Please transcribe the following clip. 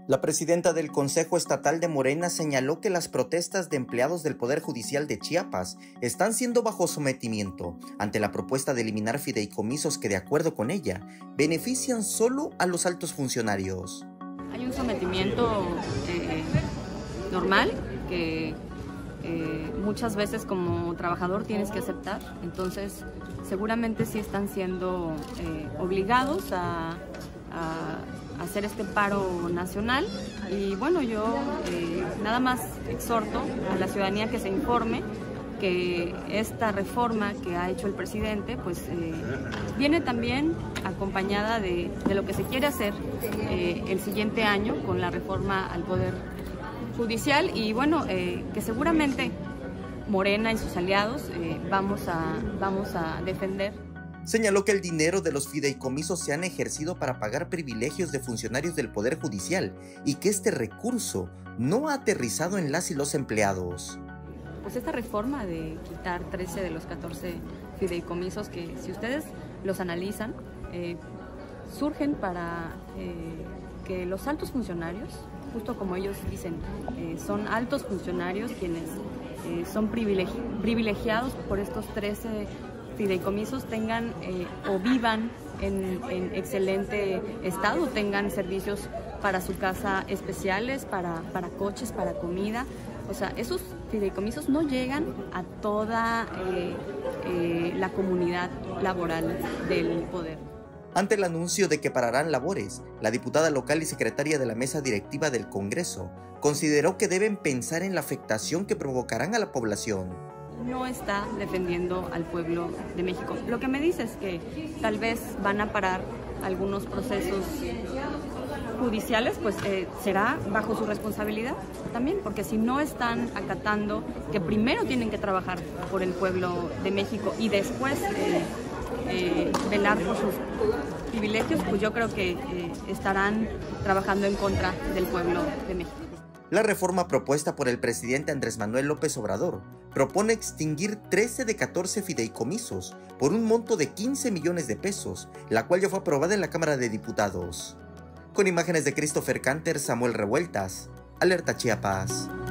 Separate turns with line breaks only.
La presidenta del Consejo Estatal de Morena señaló que las protestas de empleados del Poder Judicial de Chiapas están siendo bajo sometimiento ante la propuesta de eliminar fideicomisos que, de acuerdo con ella, benefician solo a los altos funcionarios.
Hay un sometimiento normal que muchas veces como trabajador tienes que aceptar, entonces seguramente sí están siendo obligados a hacer este paro nacional y bueno, yo nada más exhorto a la ciudadanía que se informe que esta reforma que ha hecho el presidente pues viene también acompañada de lo que se quiere hacer el siguiente año con la reforma al Poder Judicial y bueno, que seguramente Morena y sus aliados vamos a defender.
Señaló que el dinero de los fideicomisos se han ejercido para pagar privilegios de funcionarios del Poder Judicial y que este recurso no ha aterrizado en las y los empleados.
Pues esta reforma de quitar 13 de los 14 fideicomisos que si ustedes los analizan, surgen para que los altos funcionarios, justo como ellos dicen, son altos funcionarios quienes son privilegiados por estos 13 fideicomisos, tengan o vivan en excelente estado, tengan servicios para su casa especiales, para coches, para comida. O sea, esos fideicomisos no llegan a toda la comunidad laboral del poder.
Ante el anuncio de que pararán labores, la diputada local y secretaria de la mesa directiva del Congreso consideró que deben pensar en la afectación que provocarán a la población.
No está defendiendo al pueblo de México. Lo que me dice es que tal vez van a parar algunos procesos judiciales, pues será bajo su responsabilidad también, porque si no están acatando que primero tienen que trabajar por el pueblo de México y después velar por sus privilegios, pues yo creo que estarán trabajando en contra del pueblo de México.
La reforma propuesta por el presidente Andrés Manuel López Obrador propone extinguir 13 de 14 fideicomisos por un monto de 15 millones de pesos, la cual ya fue aprobada en la Cámara de Diputados. Con imágenes de Christopher Canter, Samuel Revueltas, Alerta Chiapas.